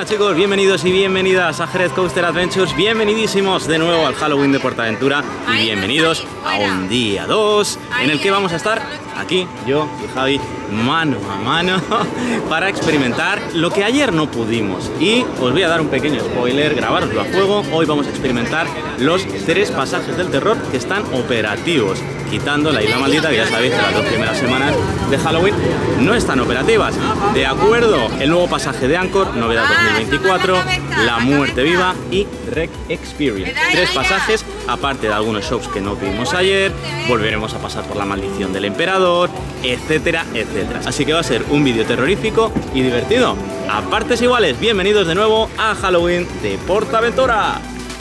buenas chicos, bienvenidos y bienvenidas a Jerez Coaster Adventures, bienvenidísimos de nuevo al Halloween de Portaventura y bienvenidos a un día 2 en el que vamos a estar aquí, yo y Javi, mano a mano para experimentar lo que ayer no pudimos. Y os voy a dar un pequeño spoiler, grabároslo a fuego. Hoy vamos a experimentar los 3 pasajes del terror que están operativos, quitando la Isla Maldita, que ya sabéis que las 2 primeras semanas de Halloween no están operativas. De acuerdo, el nuevo pasaje de Anchor, novedad 2024, La Muerte Viva y Rec Experience. 3 pasajes, aparte de algunos shows que no vimos ayer. Volveremos a pasar por la maldición del emperador, etcétera, etcétera. Así que va a ser un vídeo terrorífico y divertido. A partes iguales, bienvenidos de nuevo a Halloween de Portaventura.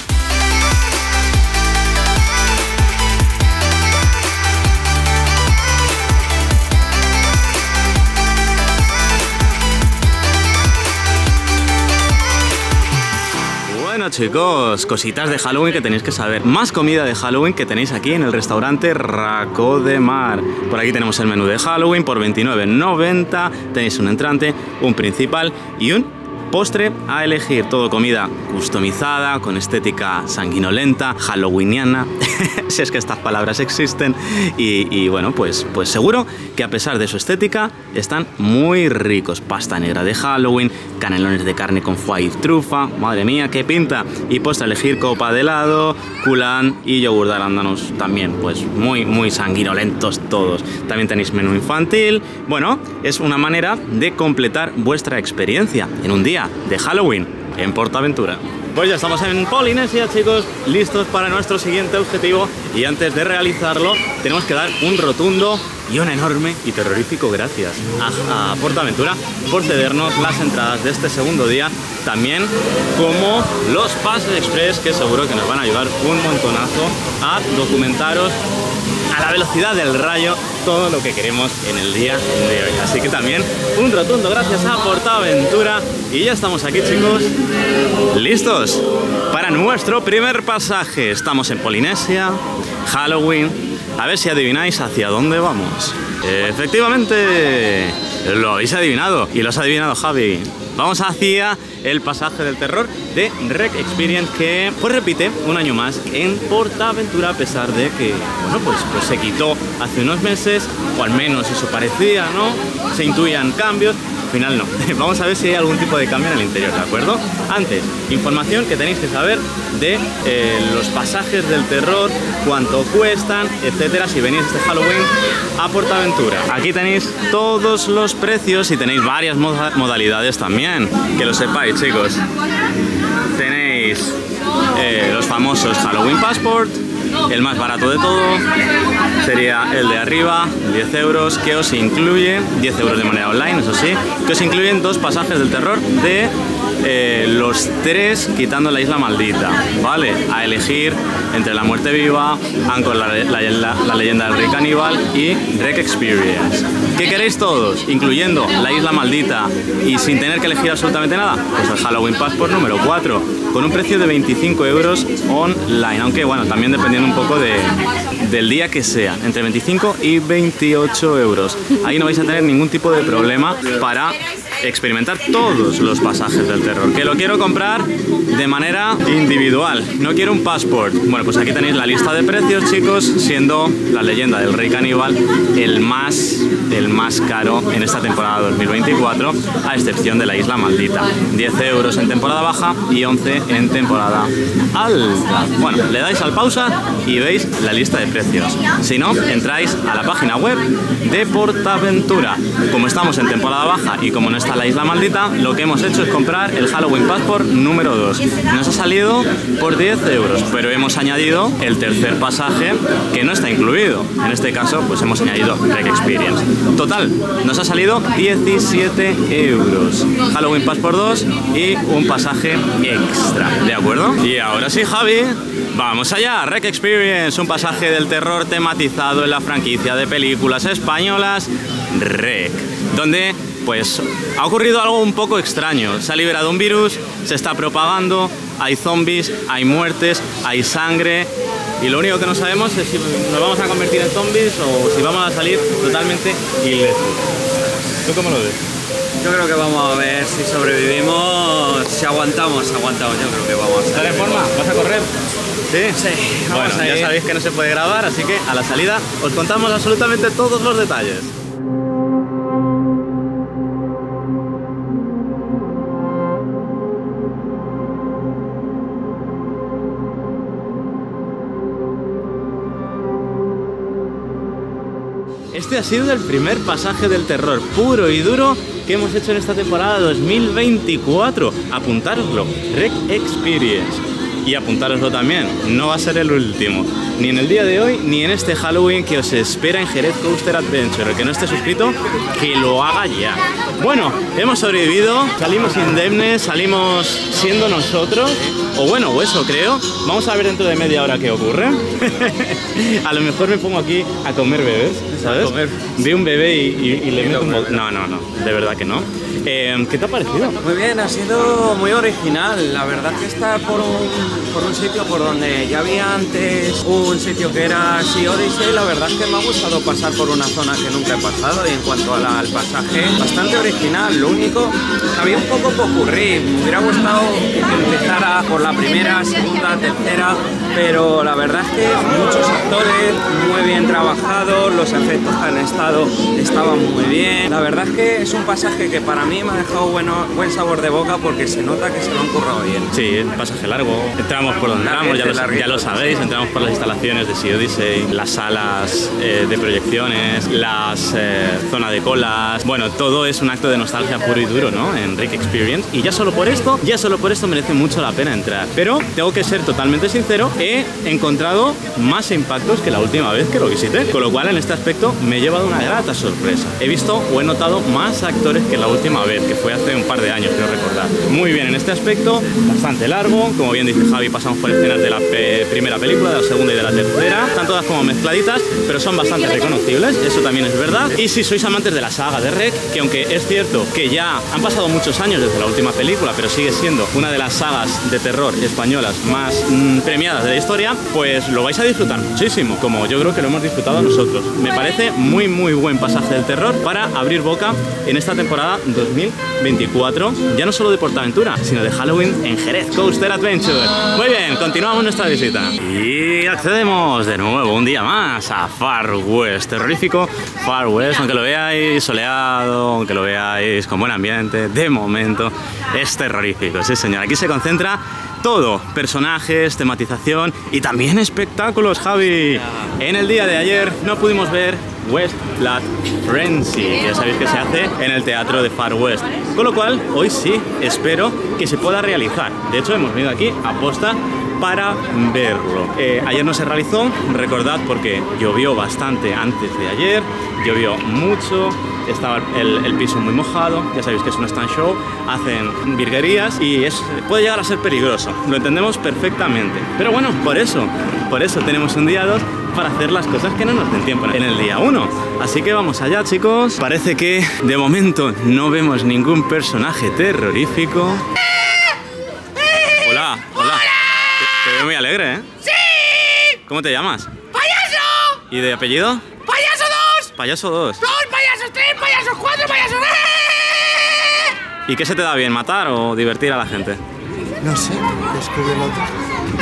Bueno chicos, cositas de Halloween que tenéis que saber. Más comida de Halloween que tenéis aquí en el restaurante Racó de Mar. Por aquí tenemos el menú de Halloween por 29,90. Tenéis un entrante, un principal y un postre a elegir. Todo comida customizada, con estética sanguinolenta, halloweeniana, si es que estas palabras existen. Y bueno, pues seguro que a pesar de su estética están muy ricos. Pasta negra de Halloween, canelones de carne con foie y trufa, madre mía, qué pinta. Y postre a elegir, copa de helado, culán y yogur de arándanos también, pues muy sanguinolentos todos. También tenéis menú infantil. Bueno, es una manera de completar vuestra experiencia en un día de Halloween en Portaventura. Pues ya estamos en Polinesia, chicos, listos para nuestro siguiente objetivo. Y antes de realizarlo, tenemos que dar un rotundo y un enorme y terrorífico gracias a Portaventura por cedernos las entradas de este segundo día, también como los pases express, que seguro que nos van a ayudar un montonazo a documentaros a la velocidad del rayo todo lo que queremos en el día de hoy. Así que también un rotundo gracias a Portaventura. Y ya estamos aquí, chicos, listos para nuestro primer pasaje. Estamos en Polinesia, Halloween. A ver si adivináis hacia dónde vamos. Efectivamente, lo habéis adivinado, y lo has adivinado Javi. Vamos hacia el pasaje del terror de Rec Experience, que pues repite un año más en Portaventura, a pesar de que, bueno, pues se quitó hace unos meses, o al menos eso parecía, ¿no? Se intuían cambios. Al final no. Vamos a ver si hay algún tipo de cambio en el interior, ¿de acuerdo? Antes, información que tenéis que saber de los pasajes del terror, cuánto cuestan, etcétera, si venís este Halloween a Portaventura. Aquí tenéis todos los precios y tenéis varias modalidades también, que lo sepáis, chicos. Tenéis los famosos Halloween Passport. El más barato de todo sería el de arriba, 10 euros, que os incluye 10 euros de manera online, eso sí, que os incluyen 2 pasajes del terror de los 3 quitando la Isla Maldita, ¿vale? A elegir entre La Muerte Viva, Anchor, la leyenda del rey caníbal y Rec Experience. ¿Qué queréis todos? Incluyendo la Isla Maldita y sin tener que elegir absolutamente nada, pues el Halloween Passport número 4, con un precio de 25 euros online, aunque bueno, también dependiendo un poco del día que sea, entre 25 y 28 euros. Ahí no vais a tener ningún tipo de problema para experimentar todos los pasajes del terror. Que lo quiero comprar de manera individual, no quiero un passport. Bueno, pues aquí tenéis la lista de precios, chicos, siendo la leyenda del rey caníbal el más caro en esta temporada 2024, a excepción de la Isla Maldita. 10 euros en temporada baja y 11 en temporada alta. Bueno, le dais al pausa y veis la lista de precios. Si no, entráis a la página web de Portaventura. Como estamos en temporada baja y como no está la Isla Maldita, lo que hemos hecho es comprar el Halloween Passport número 2. Nos ha salido por 10 euros, pero hemos añadido el tercer pasaje que no está incluido. En este caso, pues hemos añadido Rec Experience. Total, nos ha salido 17 euros. Halloween Passport 2 y un pasaje extra, ¿de acuerdo? Y ahora sí, Javi, vamos allá. Rec Experience, un pasaje del terror tematizado en la franquicia de películas españolas Rec, donde pues ha ocurrido algo un poco extraño. Se ha liberado un virus, se está propagando, hay zombies, hay muertes, hay sangre, y lo único que no sabemos es si nos vamos a convertir en zombies o si vamos a salir totalmente ilesos. ¿Tú cómo lo ves? Yo creo que vamos a ver si sobrevivimos aguantamos, yo creo que vamos a... ¿Estás en forma? ¿Vas a correr? ¿Sí? Sí, vamos bueno, a ir. ya sabéis que no se puede grabar, así que a la salida os contamos absolutamente todos los detalles. Este ha sido el primer pasaje del terror puro y duro que hemos hecho en esta temporada 2024. Apuntároslo, Rec Experience. Y apuntároslo también, no va a ser el último. Ni en el día de hoy, ni en este Halloween que os espera en Jerez Coaster Adventure. El que no esté suscrito, que lo haga ya. Bueno, hemos sobrevivido, salimos indemnes, salimos siendo nosotros. O bueno, o eso creo. Vamos a ver dentro de media hora qué ocurre. A lo mejor me pongo aquí a comer bebés, ¿sabes? Veo un bebé y le meto un... No, de verdad que no. ¿Qué te ha parecido? Muy bien, ha sido muy original. La verdad que está por un sitio por donde ya había antes un sitio que era Sea Odyssey. La verdad es que me ha gustado pasar por una zona que nunca he pasado, y en cuanto al pasaje, bastante original. Lo único, había un poco popurrí. Me hubiera gustado que empezara por la primera, segunda, tercera, pero la verdad es que muchos actores, muy bien trabajados, los efectos que han estado estaban muy bien. La verdad es que es un pasaje que para mí me ha dejado buen sabor de boca, porque se nota que se lo han currado bien. Sí, un pasaje largo. Entramos por donde entramos, ya lo sabéis, entramos por las instalaciones de Sea Odyssey, las salas de proyecciones, las zonas de colas. Bueno, todo es un acto de nostalgia puro y duro, ¿no? En Rec Experience. Y ya solo por esto merece mucho la pena entrar. Pero tengo que ser totalmente sincero, he encontrado más impactos que la última vez que lo visité. Con lo cual, en este aspecto, me he llevado una grata sorpresa. He visto o he notado más actores que la última vez, que fue hace un par de años, quiero recordar. Muy bien en este aspecto, bastante largo. Como bien dice Javi, pasamos por escenas de la primera película, de la segunda y de la tercera. Están todas como mezcladitas, pero son bastante reconocibles, eso también es verdad. Y si sois amantes de la saga de Rec, que aunque es cierto que ya han pasado muchos años desde la última película, pero sigue siendo una de las sagas de terror españolas más premiadas de la historia, pues lo vais a disfrutar muchísimo, como yo creo que lo hemos disfrutado nosotros. Me parece muy buen pasaje del terror para abrir boca en esta temporada 2024, ya no solo de PortAventura, sino de Halloween en Jerez Coaster Adventure. Muy bien, continuamos nuestra visita y accedemos de nuevo un día más a Far West, terrorífico Far West, aunque lo veáis soleado, aunque lo veáis con buen ambiente, de momento es terrorífico, sí señor. Aquí se concentra todo, personajes, tematización y también espectáculos, Javi. En el día de ayer no pudimos ver West Blood Frenzy, ya sabéis que se hace en el teatro de Far West, con lo cual hoy sí espero que se pueda realizar. De hecho, hemos venido aquí aposta para verlo. Ayer no se realizó, recordad, porque llovió bastante antes de ayer, llovió mucho, estaba el piso muy mojado, ya sabéis que es un stand show, hacen virguerías y puede llegar a ser peligroso, lo entendemos perfectamente. Pero bueno, por eso tenemos un día 2 para hacer las cosas que no nos den tiempo en el día 1. Así que vamos allá, chicos. Parece que de momento no vemos ningún personaje terrorífico. Hola. Te veo muy alegre, ¿eh? ¡Sí! ¿Cómo te llamas? ¡Payaso! ¿Y de apellido? ¡Payaso 2! Payaso 2. 2 payasos, 3 payasos, 4 payasos. ¿Y qué se te da bien, matar o divertir a la gente? No sé, descubre el otro.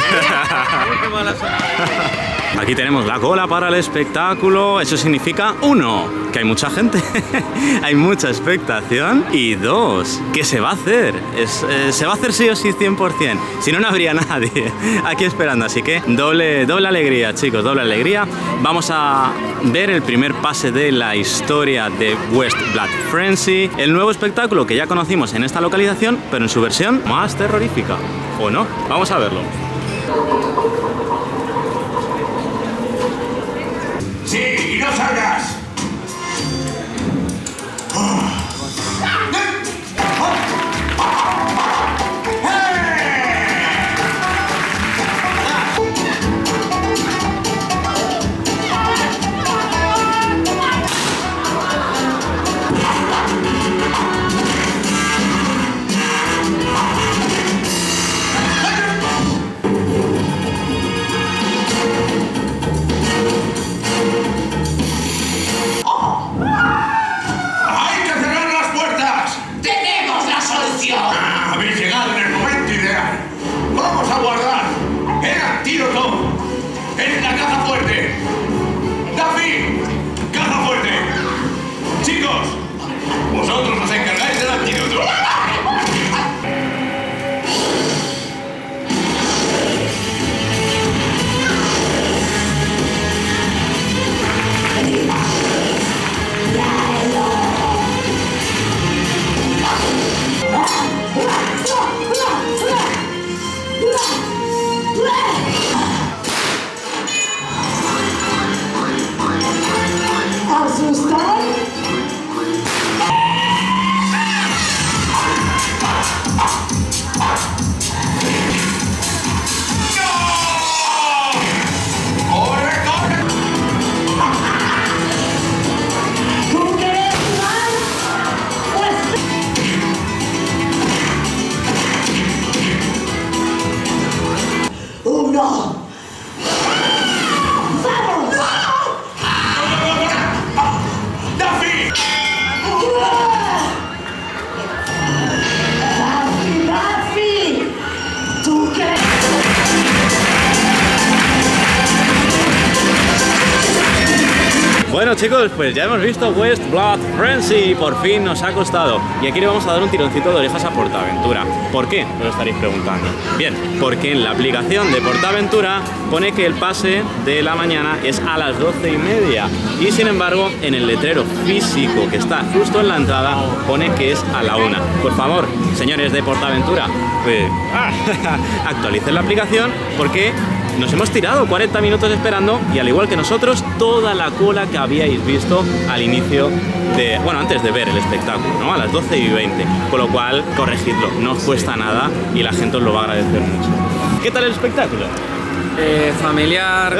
Aquí tenemos la cola para el espectáculo. Eso significa, 1, que hay mucha gente, hay mucha expectación, y 2, que se va a hacer. Se va a hacer sí o sí 100%. Si no, no habría nadie aquí esperando. Así que doble alegría, chicos, doble alegría. Vamos a ver el primer pase de la historia de West Blood Frenzy, el nuevo espectáculo que ya conocimos en esta localización, pero en su versión más terrorífica. ¿O no? Vamos a verlo. ¡Sí! ¡Y no salgas! ¡Hay que cerrar las puertas! ¡Tenemos la solución! chicos, pues ya hemos visto West Blood Frenzy, por fin nos ha costado. Y aquí le vamos a dar un tironcito de orejas a PortAventura. ¿Por qué? Os lo estaréis preguntando. Bien, porque en la aplicación de PortAventura pone que el pase de la mañana es a las 12:30 y sin embargo en el letrero físico que está justo en la entrada pone que es a la 1. Por favor, señores de PortAventura, pues, actualicen la aplicación porque nos hemos tirado 40 minutos esperando y al igual que nosotros, toda la cola que habíais visto al inicio de, bueno, antes de ver el espectáculo, ¿no? A las 12:20, con lo cual, corregidlo, no os cuesta nada y la gente os lo va a agradecer mucho. ¿Qué tal el espectáculo? Familiar,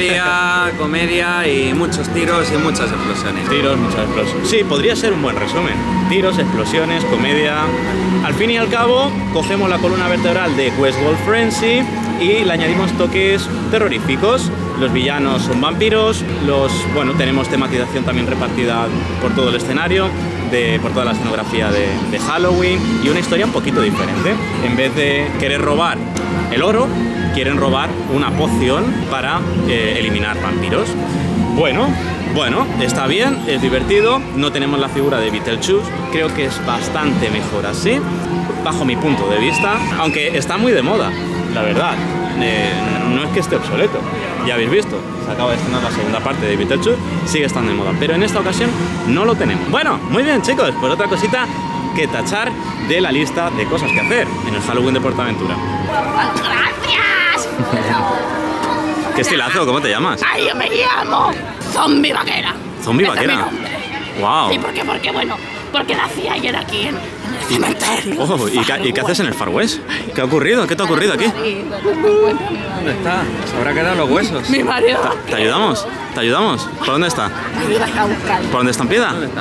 comedia y muchos tiros y muchas explosiones. Tiros, muchas explosiones. Sí, podría ser un buen resumen. Tiros, explosiones, comedia. Al fin y al cabo, cogemos la columna vertebral de West Blood Frenzy y le añadimos toques terroríficos. Los villanos son vampiros, bueno, tenemos tematización también repartida por todo el escenario, por toda la escenografía de Halloween y una historia un poquito diferente. En vez de querer robar el oro, quieren robar una poción para eliminar vampiros. Bueno, está bien, es divertido, no tenemos la figura de Beetlejuice, creo que es bastante mejor así, bajo mi punto de vista, aunque está muy de moda, la verdad, no es que esté obsoleto, ya habéis visto, se acaba de estrenar la segunda parte de Beetlejuice, sigue estando de moda, pero en esta ocasión no lo tenemos. Bueno, muy bien chicos, pues otra cosita que tachar de la lista de cosas que hacer en el Halloween de PortAventura. ¡Gracias! ¿Qué estilazo? ¿Cómo te llamas? ¡Ay, yo me llamo Zombie Vaquera! ¿Zombie Ese es mi Vaquera? nombre. ¡Wow! ¿Y por qué? Porque, bueno, porque nací ayer aquí en el cementerio. Oh, ¿y qué haces en el Far West? ¿Qué ha ocurrido? ¿Qué te ha ocurrido aquí? ¿Dónde está? Se habrá quedado los huesos. Mi marido. ¿Te ayudamos? ¿Te ayudamos? ¿Por dónde está? Me iba a buscar. ¿Por dónde está en piedra? ¿Dónde está?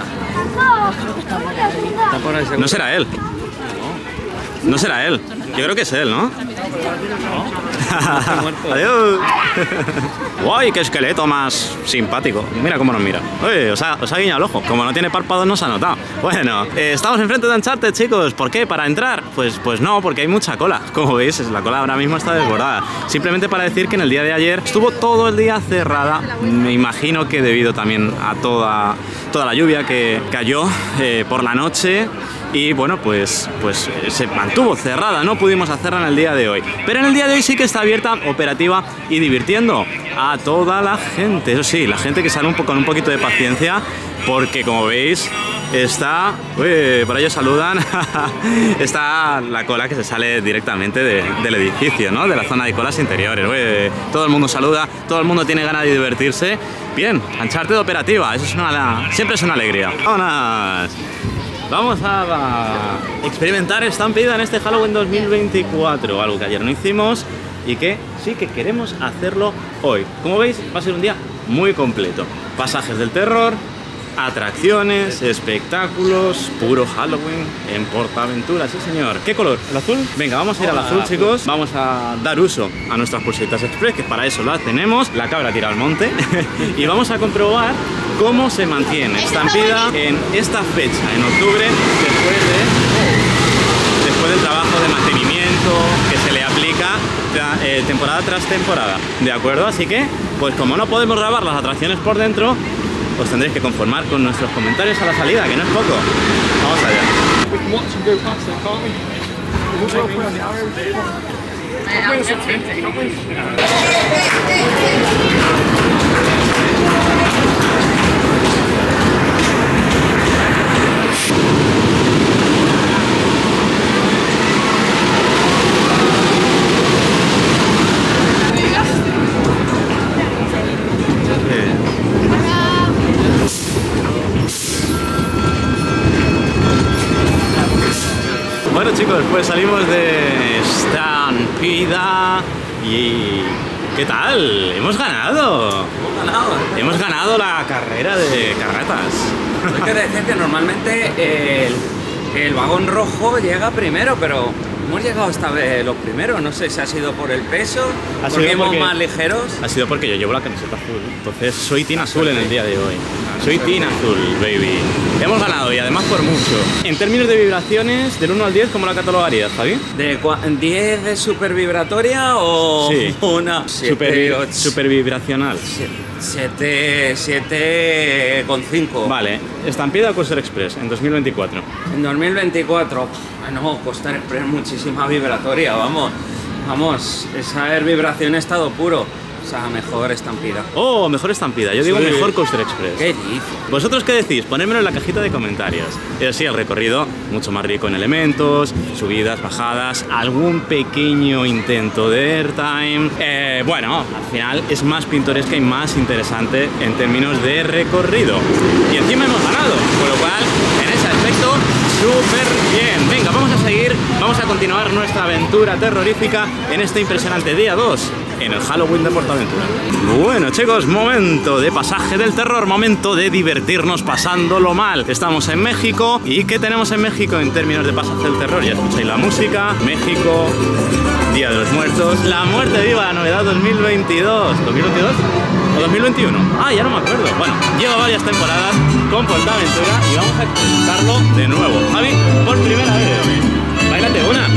Está por ahí seguro. No será él. No será él. Yo creo que es él, ¿no? Adiós. Guay, qué esqueleto más simpático. Mira cómo nos mira. Uy, os ha guiñado el ojo. Como no tiene párpados, no se ha notado. Bueno, estamos enfrente de Uncharted, chicos. ¿Por qué? ¿Para entrar? Pues no, porque hay mucha cola. Como veis, la cola ahora mismo está desbordada. Simplemente para decir que en el día de ayer estuvo todo el día cerrada. Me imagino que debido también a toda la lluvia que cayó por la noche. Y bueno, pues se mantuvo cerrada, no pudimos hacerla en el día de hoy. Pero en el día de hoy sí que está abierta, operativa y divirtiendo a toda la gente. Eso sí, la gente que sale con un poquito de paciencia, porque como veis, está... Uy, por ello saludan. Está la cola que se sale directamente del edificio, ¿no? De la zona de colas interiores. Uy, todo el mundo saluda, todo el mundo tiene ganas de divertirse. Bien, Uncharted operativa, eso siempre es una alegría. ¡Vámonos! Vamos a experimentar estampida en este Halloween 2024, algo que ayer no hicimos y que sí que queremos hacerlo hoy. Como veis, va a ser un día muy completo. Pasajes del terror, atracciones, espectáculos, puro Halloween en PortAventura, sí señor. ¿Qué color? ¿El azul? Venga, vamos a ir al azul, chicos. Vamos a dar uso a nuestras pulseritas express, que para eso las tenemos. La cabra tira al monte. Y vamos a comprobar cómo se mantiene estampida en esta fecha, en octubre, después del trabajo de mantenimiento que se le aplica temporada tras temporada. ¿De acuerdo? Así que, pues como no podemos grabar las atracciones por dentro, os tendréis que conformar con nuestros comentarios a la salida, que no es poco. Vamos allá. Bueno chicos, pues salimos de estampida y... ¿qué tal? ¡Hemos ganado! Hemos ganado la carrera de carretas. Hay que decir que normalmente el vagón rojo llega primero, pero hemos llegado esta vez los primeros. No sé si ha sido por el peso, porque íbamos más ligeros. Ha sido porque yo llevo la camiseta azul, entonces soy team azul en el día de hoy. Soy team azul, baby. Hemos ganado y además por mucho. En términos de vibraciones, del 1 al 10, ¿cómo la catalogarías, Javi? ¿De 10 de super vibratoria o sí. una? Super vibracional. 7,5. Vale, Estampida o Coaster Express en 2024. En 2024, bueno, Coaster Express muchísima vibratoria, vamos. Vamos, esa vibración en estado puro. O sea, mejor Estampida. Oh, mejor Estampida. Yo digo Sí. mejor Coaster Express. ¿Qué dices? ¿Vosotros qué decís? Ponedmelo en la cajita de comentarios. Sí, el recorrido mucho más rico en elementos, subidas, bajadas, algún pequeño intento de airtime. Bueno, al final es más pintoresca y más interesante en términos de recorrido. Y encima hemos ganado, con lo cual, en ese aspecto, súper bien. Venga, vamos a seguir, vamos a continuar nuestra aventura terrorífica en este impresionante día 2. En el Halloween de PortAventura. Bueno, chicos, momento de pasaje del terror, momento de divertirnos pasándolo mal. Estamos en México. ¿Y qué tenemos en México en términos de pasaje del terror? Ya escucháis la música. México, Día de los Muertos, La Muerte Viva, la novedad 2022. ¿2022? ¿O 2021? Ah, ya no me acuerdo. Bueno, lleva varias temporadas con PortAventura y vamos a experimentarlo de nuevo. Javi, por primera vez. Báilate una.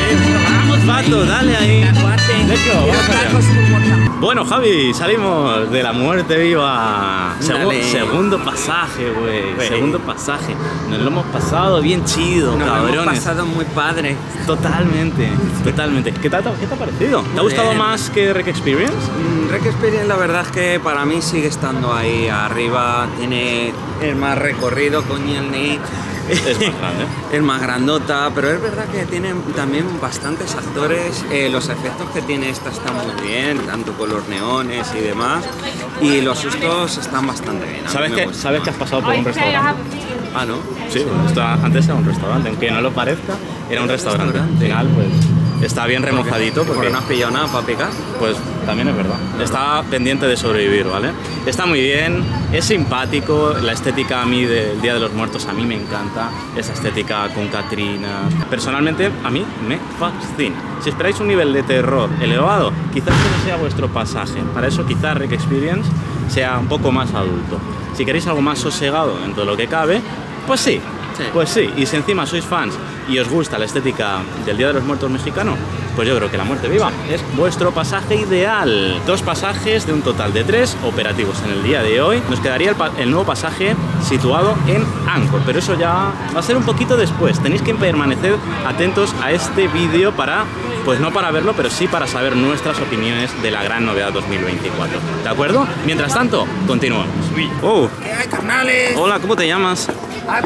Vamos, Pato, dale ahí. Let's go, vamos allá. Bueno, Javi, salimos de La Muerte Viva. Dale. Segundo pasaje, güey. Segundo pasaje. Nos lo hemos pasado bien chido, Nos lo cabrones. hemos pasado muy padre. Totalmente, totalmente. ¿Qué te ha parecido? ¿Te ha gustado Bien. más que Rec Experience? Rec Experience, la verdad es que para mí sigue estando ahí arriba. Tiene el más recorrido con Yelny. Es más grande. Es más grandota, pero es verdad que tiene también bastantes actores. Los efectos que tiene esta están muy bien, tanto con los neones y demás. Y los sustos están bastante bien. A mí ¿Sabes me que, gusta. ¿Sabes que has pasado por un restaurante? Ah, ¿no? Sí, antes era un restaurante, aunque no lo parezca, era un restaurante. Al final, pues, está bien remozadito Porque porque, no has pillado nada para picar. pues, también es verdad. Está pendiente de sobrevivir, ¿vale? Está muy bien, es simpático, la estética a mí del Día de los Muertos a mí me encanta, esa estética con Catrina. Personalmente, a mí me fascina. Si esperáis un nivel de terror elevado, quizás que no sea vuestro pasaje. Para eso, quizás Rec Experience sea un poco más adulto. Si queréis algo más sosegado dentro de lo que cabe, pues sí. Sí. Pues sí, y si encima sois fans y os gusta la estética del Día de los Muertos mexicano, pues yo creo que La Muerte Viva es vuestro pasaje ideal. 2 pasajes de un total de 3 operativos en el día de hoy. Nos quedaría el nuevo pasaje situado en Angkor, pero eso ya va a ser un poquito después. Tenéis que permanecer atentos a este vídeo para, pues no para verlo, pero sí para saber nuestras opiniones de la gran novedad 2024. ¿De acuerdo? Mientras tanto, continuamos. Oh, ¿Qué hay, carnales? hola, ¿cómo te llamas? Ah,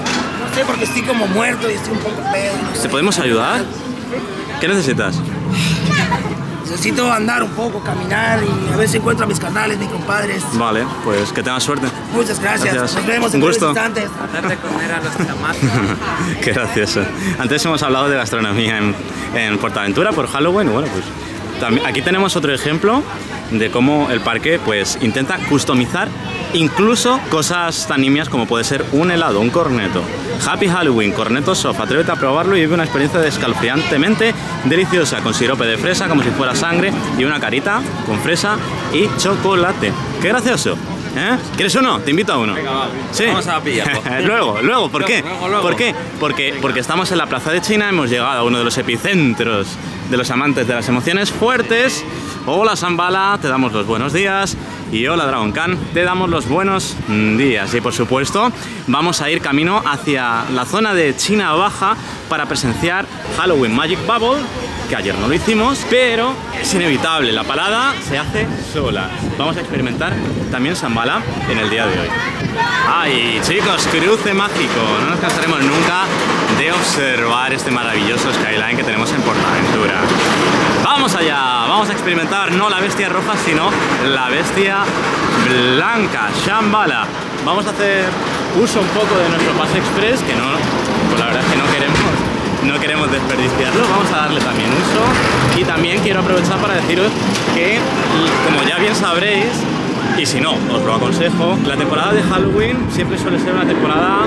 no sé, porque estoy como muerto y estoy un poco pedo. No ¿Te sé. podemos ayudar? ¿Qué necesitas? Necesito andar un poco, caminar y a ver si encuentro a mis carnales, mis compadres. Vale, pues que tengas suerte. Muchas gracias. Gracias. Nos vemos Un en breves gusto. instantes. Tratar de comer a los chamacos. Qué gracioso. Antes hemos hablado de gastronomía en PortAventura por Halloween. Bueno, pues aquí tenemos otro ejemplo de cómo el parque pues intenta customizar incluso cosas tan nimias como puede ser un helado, un corneto. Happy Halloween, corneto soft, atrévete a probarlo y vive una experiencia escalofriantemente deliciosa con sirope de fresa como si fuera sangre y una carita con fresa y chocolate. ¡Qué gracioso! ¿Eh? ¿Quieres uno? Te invito a uno. Venga, va. Sí. Vamos a pillarlo. luego, ¿por qué? Luego. ¿Por qué? Porque estamos en la Plaza de China, hemos llegado a uno de los epicentros de los amantes de las emociones fuertes. Hola Shambhala, te damos los buenos días. Y hola Dragon Khan, te damos los buenos días. Y por supuesto, vamos a ir camino hacia la zona de China Baja para presenciar Halloween Magic Bubble, que ayer no lo hicimos, pero es inevitable, la palada se hace sola. Vamos a experimentar también Shambhala en el día de hoy. ¡Ay, chicos! Cruce mágico. No nos cansaremos nunca de observar este maravilloso skyline que tenemos en PortAventura. ¡Vamos allá! Vamos a experimentar no la bestia roja, sino la bestia blanca, Shambhala. Vamos a hacer uso un poco de nuestro pase express, que no, pues la verdad es que no queremos desperdiciarlo. Vamos a darle también uso. Y también quiero aprovechar para deciros que, como ya bien sabréis, y si no, os lo aconsejo, la temporada de Halloween siempre suele ser una temporada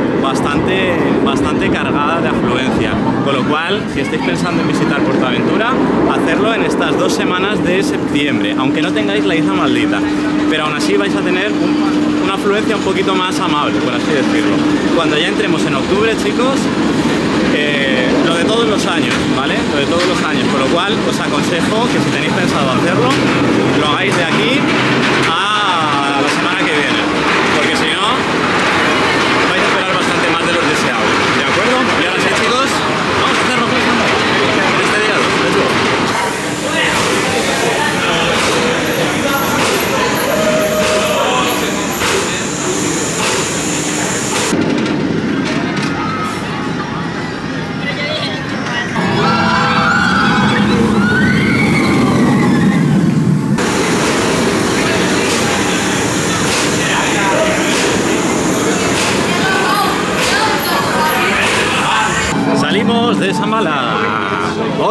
bastante cargada de afluencia. Con lo cual, si estáis pensando en visitar PortAventura, hacerlo en estas 2 semanas de septiembre, aunque no tengáis la isla maldita. Pero aún así vais a tener una afluencia un poquito más amable, por así decirlo. Cuando ya entremos en octubre, chicos, lo de todos los años, ¿vale? Lo de todos los años. Con lo cual, os aconsejo que si tenéis pensado hacerlo, lo hagáis de aquí a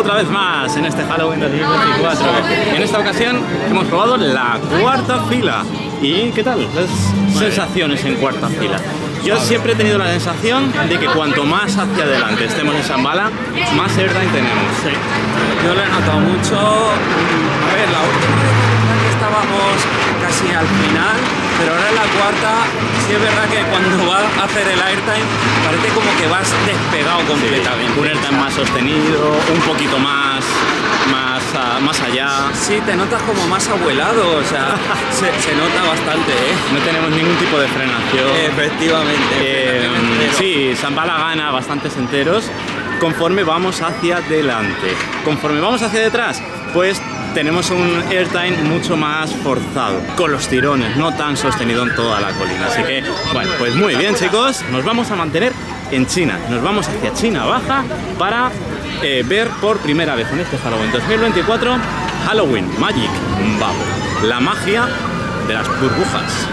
otra vez más en este Halloween 2024. En esta ocasión hemos probado la cuarta fila. ¿Y qué tal las sensaciones en cuarta fila? Yo siempre he tenido la sensación de que cuanto más hacia adelante estemos en Shambhala, más airtime tenemos. Sí. Yo lo he notado mucho. A ver, la última vez que estábamos casi al final, pero ahora en la cuarta, sí es verdad que cuando vas a hacer el airtime, parece como que vas despegado completamente. Sí, un airtime más sostenido, un poquito más allá. Sí, te notas como más abuelado, o sea, se nota bastante, ¿eh? No tenemos ningún tipo de frenación. Efectivamente. Sí, Shambhala gana bastantes enteros conforme vamos hacia adelante. Conforme vamos hacia detrás, pues tenemos un airtime mucho más forzado, con los tirones, no tan sostenido en toda la colina. Así que, bueno, pues muy bien, chicos, nos vamos a mantener en China. Nos vamos hacia China Baja para ver por primera vez en este Halloween 2024 Halloween Magic Bubble, la magia de las burbujas.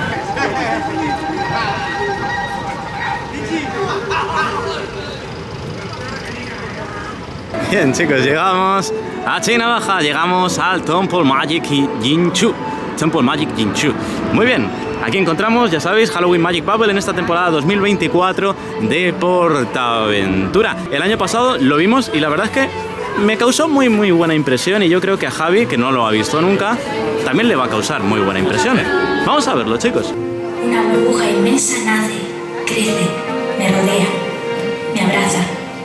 Bien, chicos, llegamos a China Baja, llegamos al Temple Magic Jinchu. Temple Magic Jinchu. Muy bien, aquí encontramos, ya sabéis, Halloween Magic Bubble en esta temporada 2024 de PortAventura. El año pasado lo vimos y la verdad es que me causó muy buena impresión, y yo creo que a Javi, que no lo ha visto nunca, también le va a causar muy buena impresión. Vamos a verlo, chicos. Una burbuja inmensa nace, crece, me rodea, me abraza.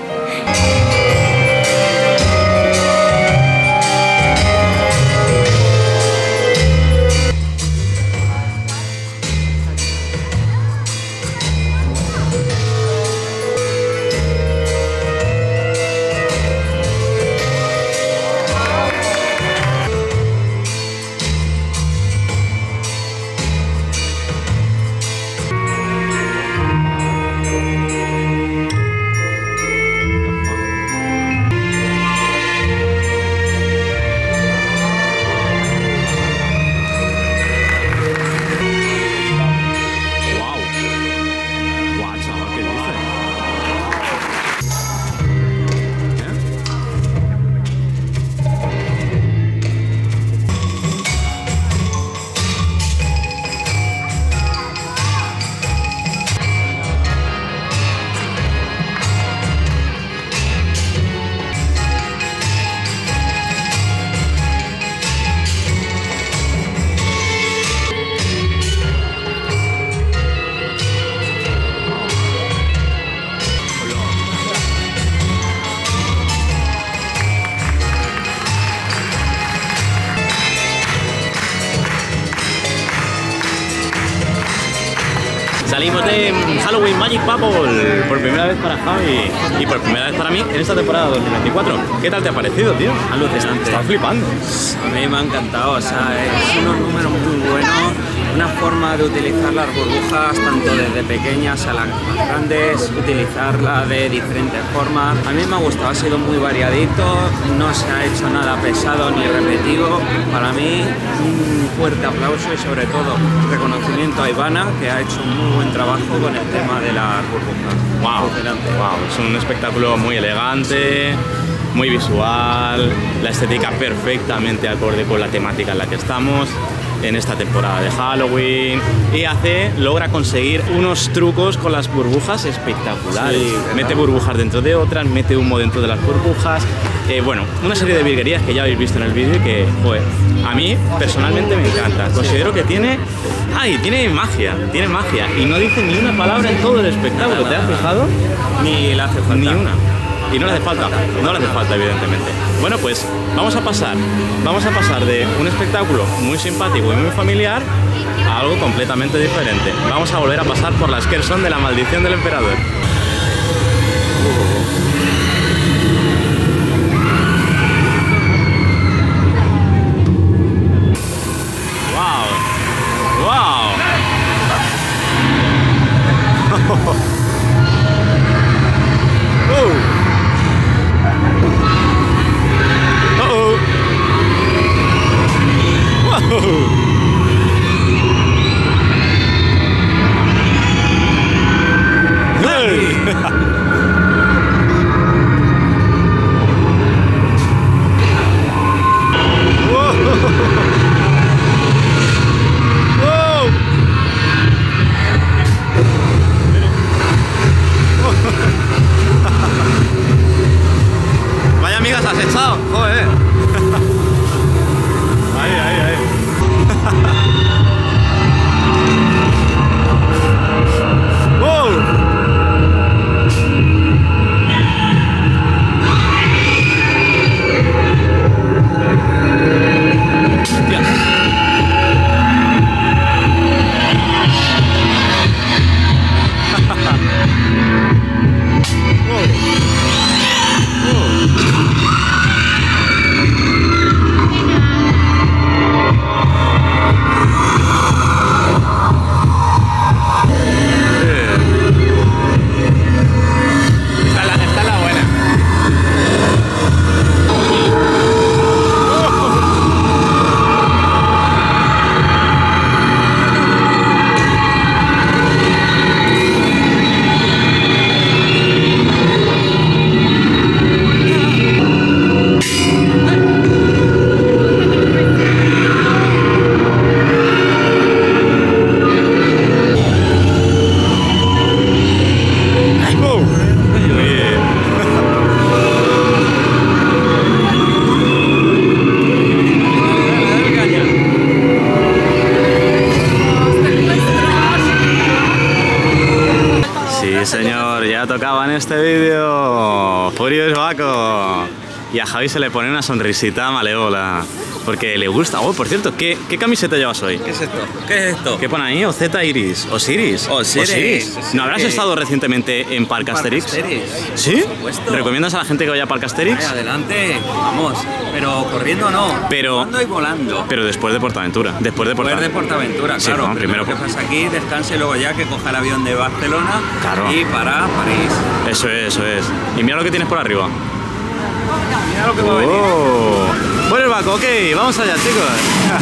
Salimos de Halloween Magic Bubble por primera vez para Javi y por primera vez para mí en esta temporada 2024. ¿Qué tal te ha parecido, tío? Alucinante. Estás flipando. A mí me ha encantado, o sea, es unos números muy buenos, una forma de utilizar las burbujas tanto desde pequeñas a las más grandes, utilizarla de diferentes formas. A mí me ha gustado, ha sido muy variadito, no se ha hecho nada pesado ni repetitivo. Para mí, un fuerte aplauso y sobre todo reconocimiento a Ivana, que ha hecho un muy buen trabajo con el tema de las burbujas. Wow, es un espectáculo muy elegante, muy visual, la estética perfectamente acorde con la temática en la que estamos en esta temporada de Halloween, y logra conseguir unos trucos con las burbujas espectaculares. Sí, mete burbujas dentro de otras, mete humo dentro de las burbujas, bueno, una serie de virguerías que ya habéis visto en el vídeo y que, joder, a mí personalmente me encanta. Considero que tiene magia, y no dice ni una palabra en todo el espectáculo. ¿Te has fijado? Ni le hace falta. Ni una. Y no le hace falta, evidentemente. Bueno, pues vamos a pasar de un espectáculo muy simpático y muy familiar a algo completamente diferente. Vamos a volver a pasar por la Skersón de la maldición del emperador. hostias has echado! ¡Joder! Ahí. ¡Wow! Señor, ya tocaba en este vídeo Furious Baco. Y a Javi se le pone una sonrisita malévola porque le gusta. Oh, por cierto, ¿qué camiseta llevas hoy? ¿Qué es esto? ¿Qué es esto? ¿Qué pone ahí? ¿OZ Iris? ¿Osiris? Osiris. ¿No habrás estado recientemente en Parque Asterix? ¿Sí? ¿Recomiendas a la gente que vaya a Parque Asterix? Adelante, vamos. Pero corriendo no. Volando y volando. Pero después de PortAventura. Después de PortAventura, sí, claro. ¿no? Primero que pasa aquí, descanse y luego ya que coja el avión de Barcelona y para París. Eso es. Y mira lo que tienes por arriba. Mira lo que va a venir. Bueno, el Baco, ok, vamos allá, chicos.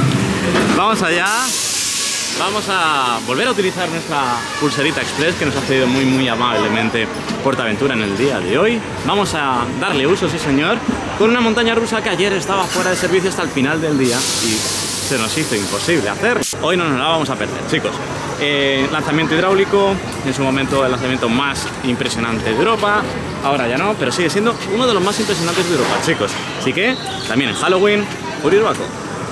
Vamos allá. Vamos a volver a utilizar nuestra pulserita express que nos ha cedido muy amablemente PortAventura en el día de hoy. Vamos a darle uso, sí señor, con una montaña rusa que ayer estaba fuera de servicio hasta el final del día y se nos hizo imposible hacer. Hoy no nos la vamos a perder, chicos. Lanzamiento hidráulico, en su momento el lanzamiento más impresionante de Europa. Ahora ya no, pero sigue siendo uno de los más impresionantes de Europa, chicos. Así que también en Halloween, Furious Baco.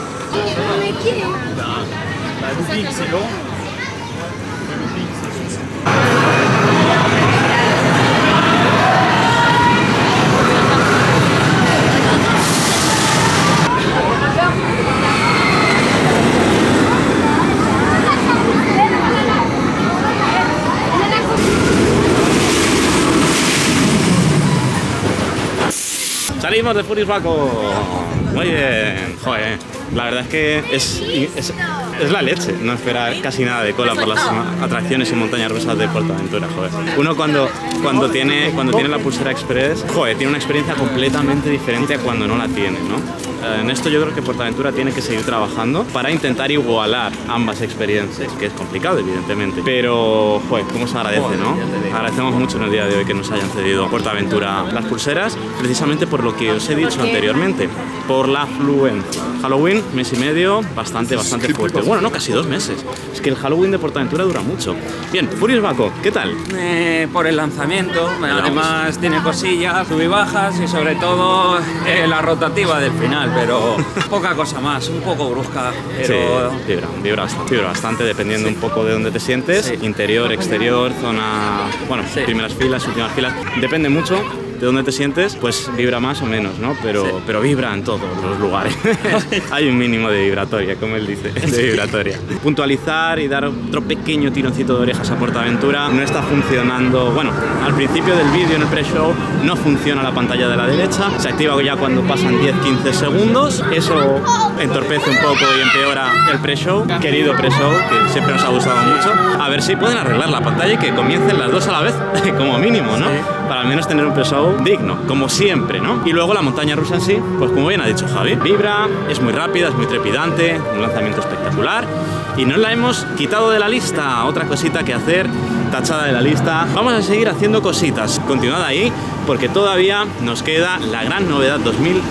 Salimos de Furious Baco. Muy bien, joder. La verdad es que es la leche no esperar casi nada de cola por las atracciones y montañas rusas de PortAventura, joder. Uno cuando tiene la pulsera express, joder, tiene una experiencia completamente diferente a cuando no la tiene, ¿no? En esto yo creo que PortAventura tiene que seguir trabajando para intentar igualar ambas experiencias, que es complicado evidentemente, pero joder, cómo se agradece, ¿no? Agradecemos mucho en el día de hoy que nos hayan cedido PortAventura las pulseras, precisamente por lo que os he dicho anteriormente, por la afluencia. Halloween, mes y medio, bastante fuerte. Bueno, no, casi 2 meses. Es que el Halloween de PortAventura dura mucho. Bien, Furious Baco, ¿qué tal? Por el lanzamiento, además tiene cosillas, sub y bajas y sobre todo la rotativa del final, pero poca cosa más, un poco brusca. Pero... Sí, vibra bastante dependiendo un poco de dónde te sientes, interior, exterior, zona, bueno, primeras filas, últimas filas, depende mucho de dónde te sientes, pues vibra más o menos, ¿no? Pero vibra en todos los lugares. Hay un mínimo de vibratoria, como él dice, de vibratoria. Puntualizar y dar otro pequeño tironcito de orejas a PortAventura. No está funcionando, bueno, al principio del vídeo en el pre-show no funciona la pantalla de la derecha, se activa ya cuando pasan 10-15 segundos, eso entorpece un poco y empeora el pre-show, querido pre-show, que siempre nos ha gustado mucho. A ver si pueden arreglar la pantalla y que comiencen las dos a la vez, como mínimo, ¿no? Para al menos tener un pre-show digno, como siempre, ¿no? Y luego la montaña rusa en sí, pues como bien ha dicho Javi, vibra, es muy rápida, es muy trepidante, un lanzamiento espectacular y no la hemos quitado de la lista. Otra cosita que hacer, tachada de la lista. Vamos a seguir haciendo cositas, continuad ahí, porque todavía nos queda la gran novedad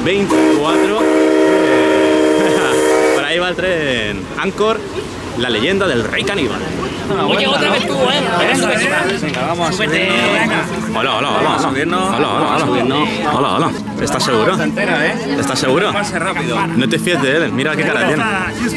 2024. Por ahí va el tren. Angkor, la leyenda del rey caníbal. Oye, otra vez tú, Venga, vamos a subirnos. Hola, hola, hola. Vamos a subirnos. Hola, hola, hola. Hola, hola. ¿Estás seguro? Entera, ¿eh? ¿Estás seguro? Pase rápido. No te fíes de él, mira qué cara tiene.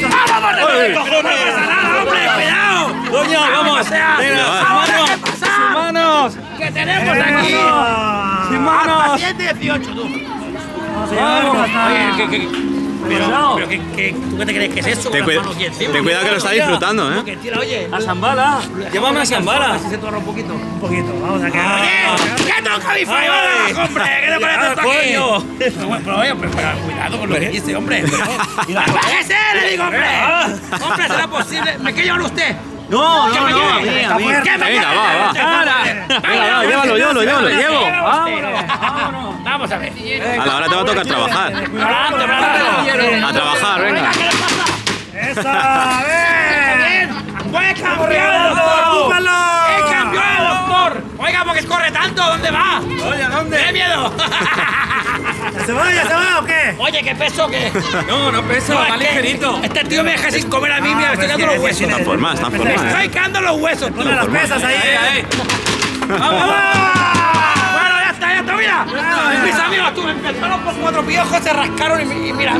¡Coño, vamos! ¡Sin manos! ¿Qué tenemos aquí? ¡Sin manos! 118, tú. ¡Vamos! Oye, pero ¿tú qué te crees que es eso? Ten cuidado que lo está disfrutando, ¿eh? Oye, ¡A Zambala! ¡Llévame a Zambala! si se torra un poquito. Un poquito, vamos a quedar. Oye, ¿qué toca mi fallo, hombre? ¿Qué te parece esto aquí? Pero oye, cuidado con lo que dice, hombre. ¡Bájese, le digo, hombre! Hombre, ¿será posible? ¿Me quiere llevar usted? No, a mí. Venga, va. Llévalo. Llevo. Vamos a ver. Ahora te va a tocar trabajar. A trabajar, venga. ¡Esa! ¡Bien! ¡Pues campeón, doctor! ¡Búfalo! ¡Es campeón, doctor! Oiga, ¿por qué corre tanto? ¿Dónde va? Oye, ¿a dónde? ¡Tiene miedo! ¿Se va o qué? Oye, ¿qué peso qué? No peso, va ligerito. Este tío me deja sin comer a mí, mira, me estoy quedando los huesos. Está en forma, Me estoy quedando los huesos. Ponle las pesas ahí. ¡Vamos! Bueno, ya está, mira. Mis amigos, tú me empezaron por 4 piojos, se rascaron y mira.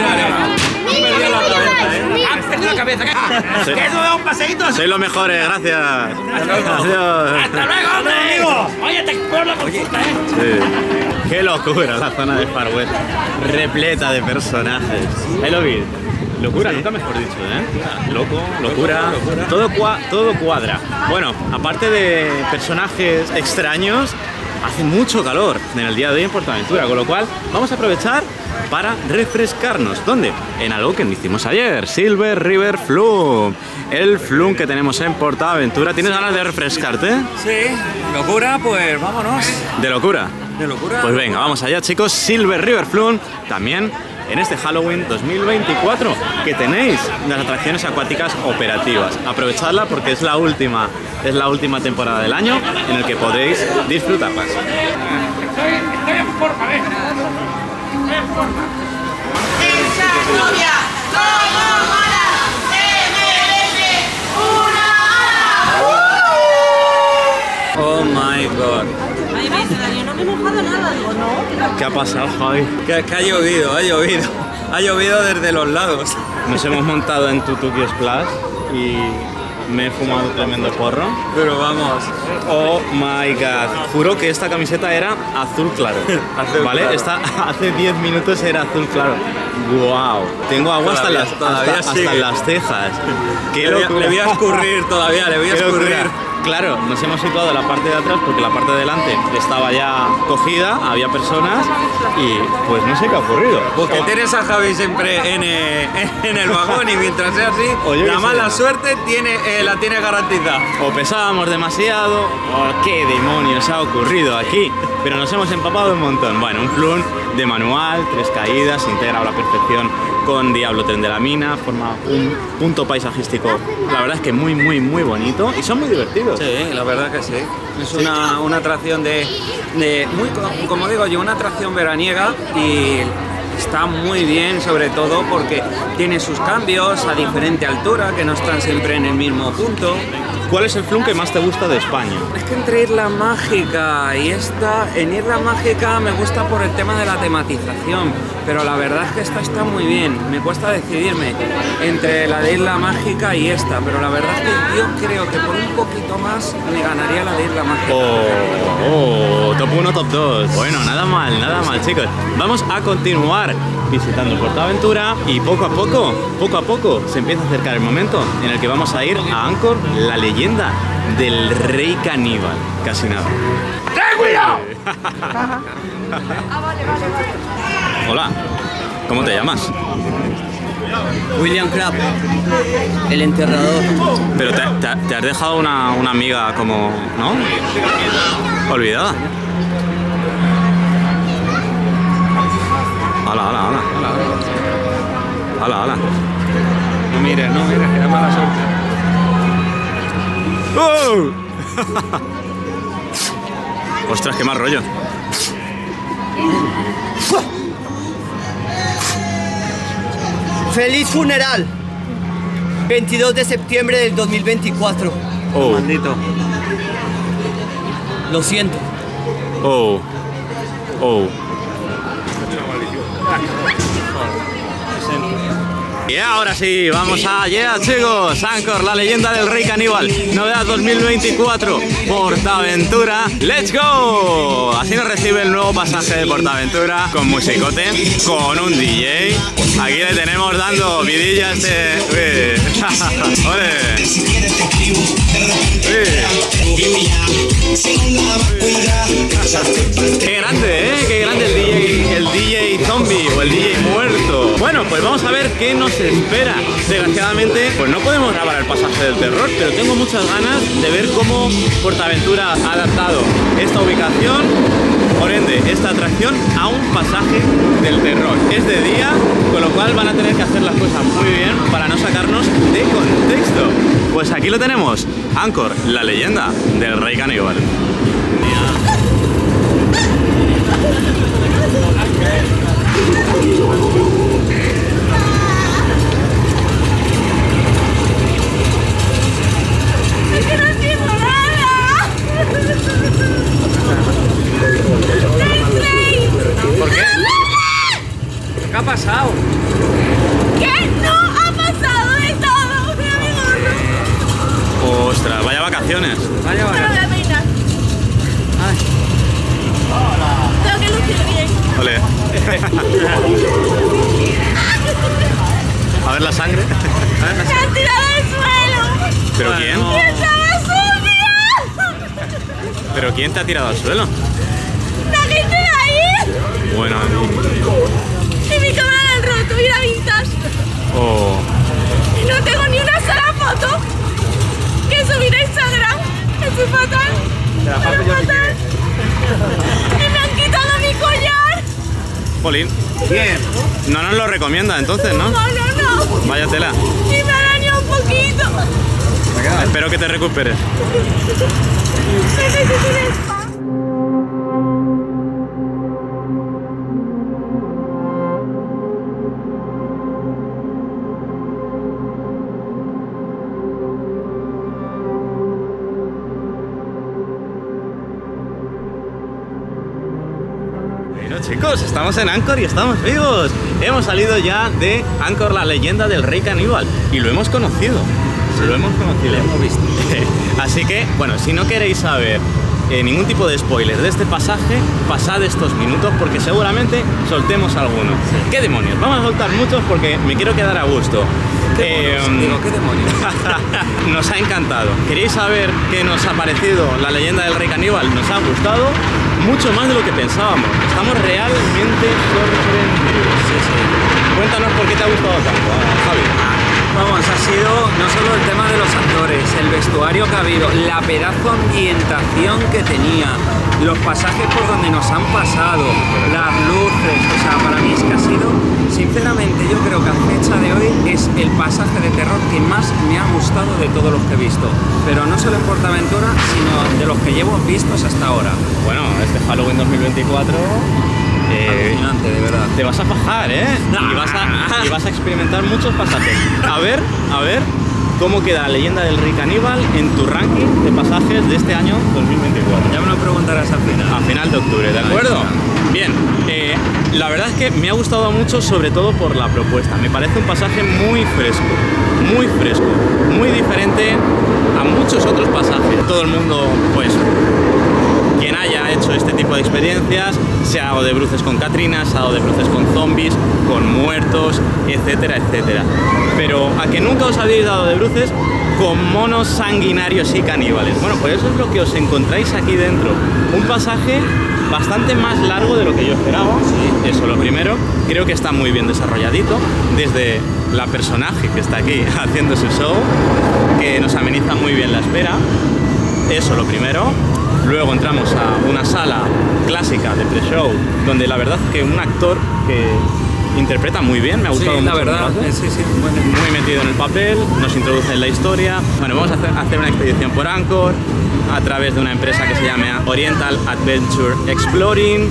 Han perdido la cabeza. Sí. ¿Qué eso da un paseíto? Sois los mejores, gracias. Adiós. ¡Hasta luego, hombre! Oye, te espero la consulta, Sí. Qué locura la zona de Far West, repleta de personajes. Ahí lo vi. Locura, nunca mejor dicho, ¿eh? Loco, locura, todo cuadra. Bueno, aparte de personajes extraños, hace mucho calor en el día de hoy en PortAventura, con lo cual vamos a aprovechar para refrescarnos. ¿Dónde? En algo que hicimos ayer, Silver River Flume. El flume que tenemos en PortAventura. ¿Tienes ganas de refrescarte? Sí, locura, pues vámonos. ¿De locura? ¿De locura? Pues venga, vamos allá, chicos. Silver River Flume, también en este Halloween 2024, que tenéis las atracciones acuáticas operativas. Aprovechadla porque es la última temporada del año en el que podéis disfrutarlas. Estoy en forma, ¿ves? Estoy en forma. Esa novia, como mala, se merece una ala. Oh my god. Ay, me dice Dani, no me he mojado nada. Digo, no. ¿Qué ha pasado, Javi? Que ha llovido. Ha llovido desde los lados. Nos hemos montado en Tutuki Splash y me he fumado tremendo porro. Pero vamos. Oh my god. Juro que esta camiseta era azul claro. ¿Vale? Claro. Esta hace 10 minutos era azul claro. Wow. Tengo agua hasta en las cejas. Qué locura. Le voy a escurrir todavía, le voy a Qué escurrir. locura. Claro, nos hemos situado en la parte de atrás porque la parte de delante estaba ya cogida, había personas y pues no sé qué ha ocurrido. Porque tienes a Javi siempre en el vagón y mientras sea así, Oye, la mala sí. suerte la tiene garantizada. O pesábamos demasiado, o qué demonios ha ocurrido aquí. Pero nos hemos empapado un montón. Bueno, un flume de manual, 3 caídas, integra a la perfección con Diablo Tren de la Mina, forma un punto paisajístico, la verdad es que muy bonito y son muy divertidos. Sí, la verdad que sí. Es una atracción como digo yo, una atracción veraniega y está muy bien, sobre todo porque tiene sus cambios a diferente altura, que no están siempre en el mismo punto. ¿Cuál es el flume que más te gusta de España? Es que entre Isla Mágica y esta, en Isla Mágica me gusta por el tema de la tematización, pero la verdad es que esta está muy bien. Me cuesta decidirme entre la de Isla Mágica y esta, pero la verdad es que yo creo que por un poquito más me ganaría la de Isla Mágica. Top 1, top 2. Bueno, nada mal, chicos. Vamos a continuar visitando PortAventura y poco a poco se empieza a acercar el momento en el que vamos a ir a Angkor, la leyenda del rey caníbal. Casi nada. ¡Ten cuidado! Hola, ¿cómo te llamas? William Crabb, el enterrador. Pero te has dejado una amiga como, ¿no? Olvidada. Hala. No mires, que da mala suerte. ¡Oh! Ostras, qué mal rollo. ¡Feliz funeral! 22 de septiembre del 2024. Oh. Maldito. Lo siento. Oh. Oh. Y ahora sí, vamos allá, chicos. Anchor, la leyenda del rey caníbal. Novedad 2024. Portaventura. ¡Let's go! Así nos recibe el nuevo pasaje de Portaventura con musicote, con un DJ. Aquí le tenemos dando vidillas de... ¡Ole! ¡Qué grande, eh! ¡Qué grande el DJ zombie o el DJ muerto! Bueno, pues vamos a ver qué nos espera. Desgraciadamente, pues no podemos grabar el pasaje del terror, pero tengo muchas ganas de ver cómo Portaventura ha adaptado esta ubicación, por ende, esta atracción, a un pasaje del terror. Es de día, con lo cual van a tener que hacer las cosas muy bien para no sacarnos de contexto. Pues aquí lo tenemos, Anchor, la leyenda del rey caníbal. ¡Es que no entiendo nada! ¿Por qué? ¿Qué ha pasado? ¿Qué? ¡No ha pasado de todo! ¡Mi amigo! Ostras, vaya vacaciones. Vaya, No me voy vaya. a peinar. Ay. Tengo que lucir bien. Ole. A ver la sangre. ¡Me han tirado al suelo! ¿Pero Bueno. quién? ¡Y estaba sucia! ¿Pero quién te ha tirado al suelo? ¡La gente de ahí! Bueno, Y mi cámara la han roto, y era vintage. oh. Y no tengo ni una sola foto que subir a Instagram. Estoy fatal. Te la paso Estoy yo si fatal. Y me han quitado mi collar. Jolín. Bien. No nos lo recomienda entonces, ¿no? No, no, no. Vaya tela. Y me ha dañado un poquito. Espero que te recuperes. Necesito un spa. Bueno, chicos, estamos en Anchor y estamos vivos. Hemos salido ya de Anchor, la leyenda del rey caníbal. Y lo hemos conocido. Lo hemos conocido. Lo hemos visto. Así que, bueno, si no queréis saber ningún tipo de spoiler de este pasaje, pasad estos minutos porque seguramente soltemos alguno. ¿Qué demonios? Vamos a soltar muchos porque me quiero quedar a gusto. ¿Qué demonios? Nos ha encantado. ¿Queréis saber qué nos ha parecido la leyenda del rey caníbal? Nos ha gustado mucho más de lo que pensábamos. Estamos realmente sorprendidos. Cuéntanos por qué te ha gustado tanto, Javi. Vamos, ha sido no solo el tema de los actores, el vestuario que ha habido, la pedazo ambientación que tenía, los pasajes por donde nos han pasado, las luces, o sea, para mí es que ha sido, sinceramente, yo creo que a fecha de hoy es el pasaje de terror que más me ha gustado de todos los que he visto, pero no solo en Portaventura, sino de los que llevo vistos hasta ahora. Bueno, este Halloween 2024... Alucinante, de verdad. Te vas a fajar, ¿eh? Y vas a experimentar muchos pasajes. A ver cómo queda la leyenda del rey caníbal en tu ranking de pasajes de este año 2024. Ya me lo preguntarás al final. A final de octubre, ¿de acuerdo? Bien, la verdad es que me ha gustado mucho, sobre todo por la propuesta. Me parece un pasaje muy fresco, muy diferente a muchos otros pasajes. Todo el mundo, pues, quien haya hecho este tipo de experiencias, se ha dado de bruces con Catrinas, se ha dado de bruces con zombies, con muertos, etcétera, etcétera. Pero a que nunca os habéis dado de bruces con monos sanguinarios y caníbales. Bueno, pues eso es lo que os encontráis aquí dentro. Un pasaje bastante más largo de lo que yo esperaba. Sí, eso lo primero. Creo que está muy bien desarrolladito. Desde la personaje que está aquí haciendo su show, que nos ameniza muy bien la espera. Eso lo primero. Luego entramos a una sala clásica de pre-show, donde la verdad es que un actor que interpreta muy bien, me ha gustado mucho. La verdad, muy metido en el papel, nos introduce en la historia. Bueno, vamos a hacer una expedición por Anchor a través de una empresa que se llama Oriental Adventure Exploring.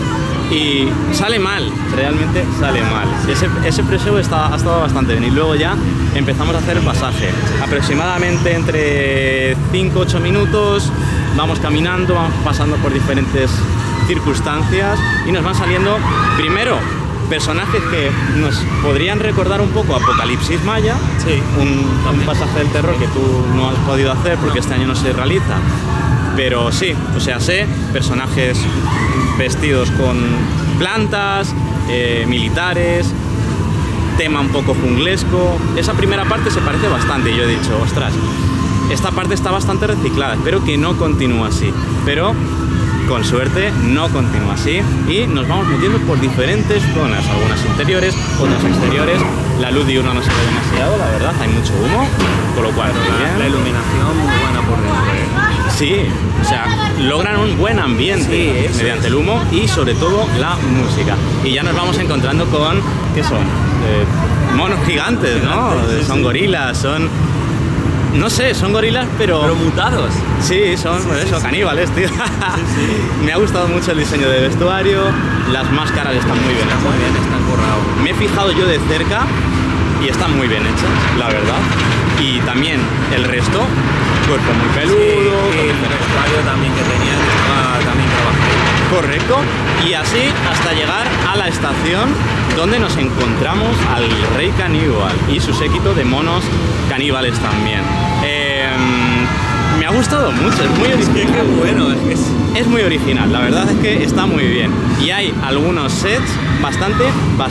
y sale mal, realmente sale mal. Ese pre-show ha estado bastante bien y luego ya empezamos a hacer el pasaje. Aproximadamente entre 5-8 minutos vamos caminando, vamos pasando por diferentes circunstancias y nos van saliendo primero personajes que nos podrían recordar un poco a Apocalipsis Maya, Sí, un pasaje del terror que tú no has podido hacer porque este año no se realiza. Pero sí, o sea, personajes vestidos con plantas, militares, tema un poco junglesco. Esa primera parte se parece bastante y yo he dicho, ostras, esta parte está bastante reciclada, espero que no continúe así. Pero con suerte no continúa así y nos vamos metiendo por diferentes zonas, algunas interiores, otras exteriores. La luz diurna no se ve demasiado, la verdad, hay mucho humo, con lo cual la iluminación muy buena por dentro. Sí, o sea, logran un buen ambiente mediante el humo y sobre todo la música. Y ya nos vamos encontrando con, ¿qué son? Monos gigantes, ¿no? Son gorilas, son... No sé, son gorilas, pero mutados. Sí, son caníbales, tío. Me ha gustado mucho el diseño de vestuario, las máscaras están muy bien hechas. Muy bien, están currados. Me he fijado yo de cerca y están muy bien hechas, la verdad. Y también el resto, cuerpo muy peludo. Sí, el vestuario también que tenían, también trabajé. Correcto. Y así hasta llegar a la estación donde nos encontramos al rey caníbal y su séquito de monos caníbales también. Me ha gustado mucho, es muy original. Qué bueno, es muy original, la verdad es que está muy bien. Y hay algunos sets bastante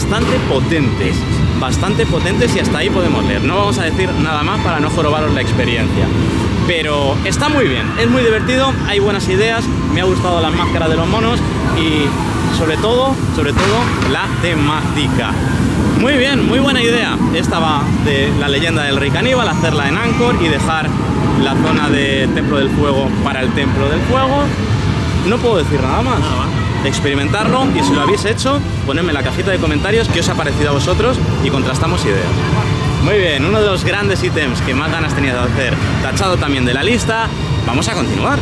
potentes y hasta ahí podemos leer. No vamos a decir nada más para no jorobaros la experiencia. Pero está muy bien, es muy divertido, hay buenas ideas, me ha gustado las máscaras de los monos y sobre todo la temática. Muy bien, muy buena idea. Esta va de la leyenda del rey caníbal, hacerla en Angkor y dejar la zona de Templo del Fuego para el Templo del Fuego. No puedo decir nada más. Experimentarlo y si lo habéis hecho, ponedme en la cajita de comentarios qué os ha parecido a vosotros y contrastamos ideas. Muy bien, uno de los grandes ítems que más ganas tenía de hacer, tachado también de la lista. Vamos a continuar.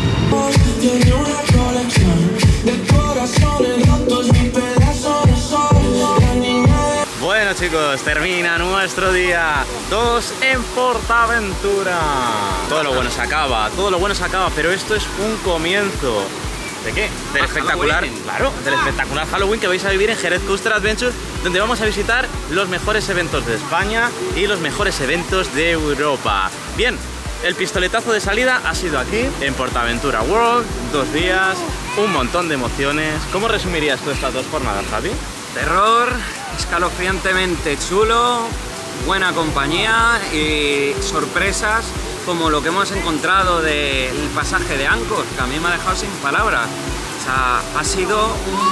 Bueno chicos, termina nuestro día 2 en Portaventura. Todo lo bueno se acaba, pero esto es un comienzo. ¿De qué? Del espectacular, Halloween. Claro, del espectacular Halloween que vais a vivir en Jerez Coaster Adventure, donde vamos a visitar los mejores eventos de España y los mejores eventos de Europa. Bien, el pistoletazo de salida ha sido aquí, en Portaventura World, 2 días, un montón de emociones. ¿Cómo resumirías tú estas 2 jornadas, Javi? Terror, escalofriantemente chulo, buena compañía y sorpresas como lo que hemos encontrado del pasaje de Angkor, que a mí me ha dejado sin palabras. O sea, ha sido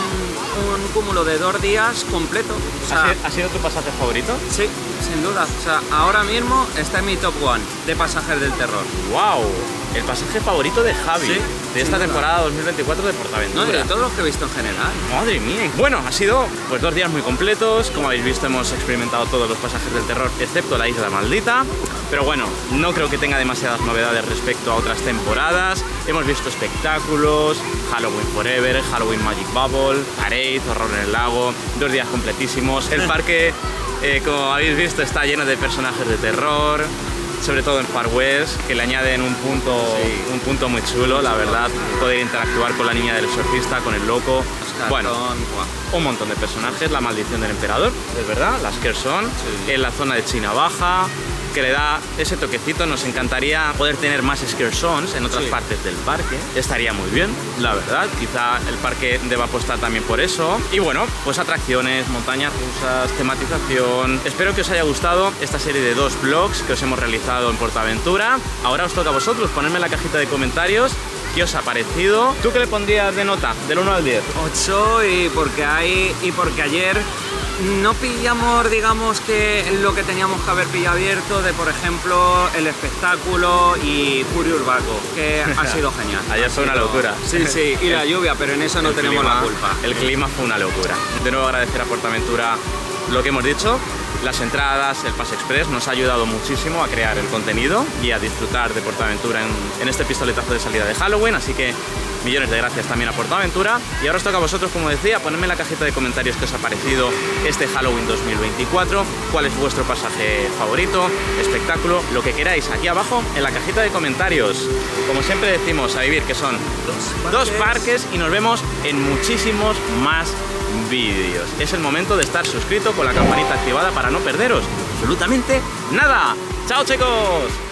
un cúmulo de 2 días completo. O sea, ¿Ha sido tu pasaje favorito? sí, sin duda. O sea, ahora mismo está en mi top 1 de pasajes del terror. ¡Wow! El pasaje favorito de Javi, Sí, de esta sin duda. temporada 2024 de Portaventura. No, de todos los que he visto en general. Madre mía. Bueno, ha sido pues 2 días muy completos. Como habéis visto, hemos experimentado todos los pasajes del terror, excepto la Isla Maldita. Pero bueno, no creo que tenga demasiadas novedades respecto a otras temporadas. Hemos visto espectáculos, Halloween Forever, Halloween Magic Bubble, Parade, Horror en el Lago. 2 días completísimos. El parque, como habéis visto, está lleno de personajes de terror. Sobre todo en Far West, que le añaden un punto muy chulo, la verdad, poder interactuar con la niña del surfista, con el loco. Bueno, un montón de personajes, la maldición del emperador, es verdad, las Kerson, en la zona de China Baja, que le da ese toquecito. Nos encantaría poder tener más Scaresons en otras partes del parque, estaría muy bien, la verdad. Quizá el parque deba apostar también por eso. Y bueno, pues atracciones, montañas rusas, tematización. Espero que os haya gustado esta serie de 2 vlogs que os hemos realizado en Portaventura. Ahora os toca a vosotros ponerme en la cajita de comentarios qué os ha parecido. ¿Tú qué le pondrías de nota, del 1 al 10? 8 y porque ayer no pillamos, digamos, que lo que teníamos que haber pillado abierto de, por ejemplo, el espectáculo y Fury Urbaco, que ha sido genial. Ayer fue una locura. Sí, sí, y la lluvia, pero en eso no tenemos la culpa. El clima fue una locura. De nuevo agradecer a Portaventura lo que hemos dicho, las entradas, el Pase Express, nos ha ayudado muchísimo a crear el contenido y a disfrutar de PortAventura en este pistoletazo de salida de Halloween, así que millones de gracias también a PortAventura. Y ahora os toca a vosotros, como decía, ponerme en la cajita de comentarios qué os ha parecido este Halloween 2024, cuál es vuestro pasaje favorito, espectáculo, lo que queráis, aquí abajo en la cajita de comentarios. Como siempre decimos, a vivir, que son dos parques, y nos vemos en muchísimos más vídeos. Es el momento de estar suscrito con la campanita activada para no perderos absolutamente nada. ¡Chao, chicos!